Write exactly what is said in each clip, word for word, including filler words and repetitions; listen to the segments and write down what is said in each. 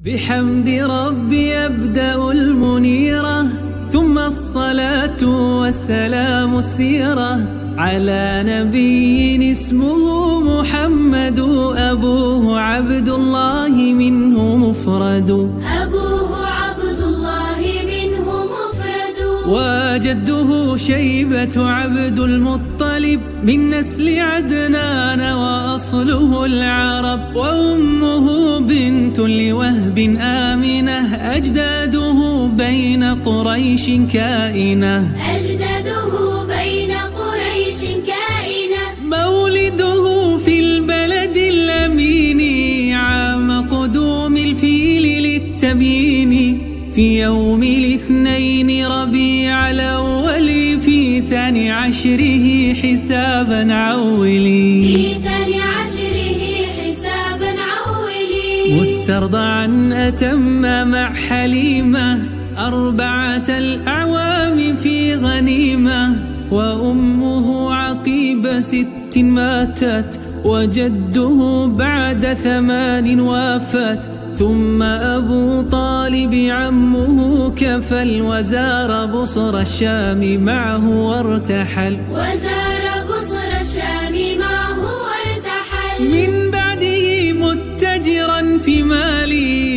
بحمد ربي أبدأ المنيرة، ثم الصلاة والسلام السيرة على نبي اسمه محمد، أبوه عبد الله منه مفرد، أبوه عبد الله منه مفرد، وجده شيبة عبد المطلب من نسل عدنان وأصله العرب، وأمه بنت لوهب آمنة، أجداده بين قريش كائنة، أجداده بين قريش كائنة، مولده في البلد الأمين عام قدوم الفيل للتبيين، في يوم الاثنين ربيع الأول في ثاني عشره حسابا عولي، في ثاني عشره حسابا عولي، مسترضعا أتم مع حليمة أربعة الأعوام في غنيمة، وأمه عقيب ست ماتت، وجده بعد ثمان وافت، ثم أبو طالب عمه كفل، وزار بصر الشام معه وارتحل، وزار بصر الشام معه وارتحل، من بعده متجرا في مال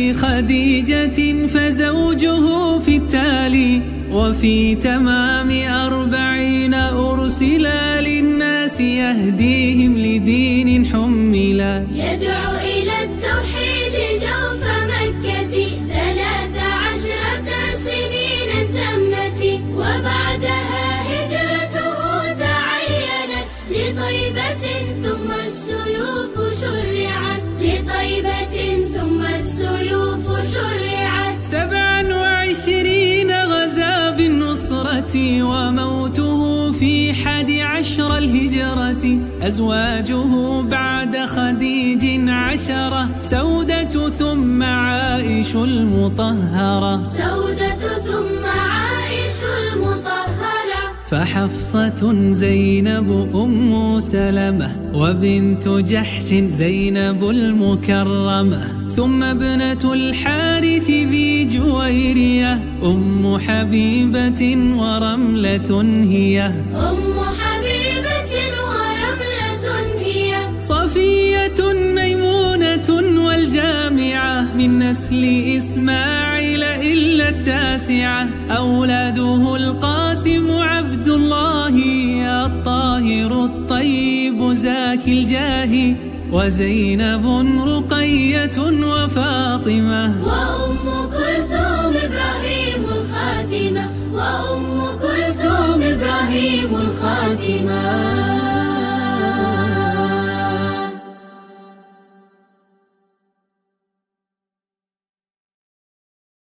خديجة فزوجه في التالي، وفي تمام أربعين أرسلا للناس يهديهم لدين حملا، يدعو إلى التوحيد جوف مكة، ثلاث عشرة سنين تمت، وبعدها هجرته تعينت لطيبة، ثم السيوف شرعت، لطيبة ثم السيوف شرعت، سبعا وعشرين غزا بالنصرة، وموته في حد عشر الهجرة، أزواجه بعد خديج عشرة، سودة ثم عائش المطهرة، سودة ثم عائش المطهرة، فحفصة زينب أم سلمة، وبنت جحش زينب المكرمة، ثم ابنة الحارث ذي جويرية أم حبيبة ورملة هي، أم حبيبة ورملة هي، صفية ميمونة والجامعة من نسل إسماعيل إلا التاسعة، أولاده القاسم عبد الله الطاهر الطيب زاكي الجاه، وزينب رقية وفاطمة، وأم كلثوم إبراهيم الخاتمة، وأم كلثوم إبراهيم الخاتمة.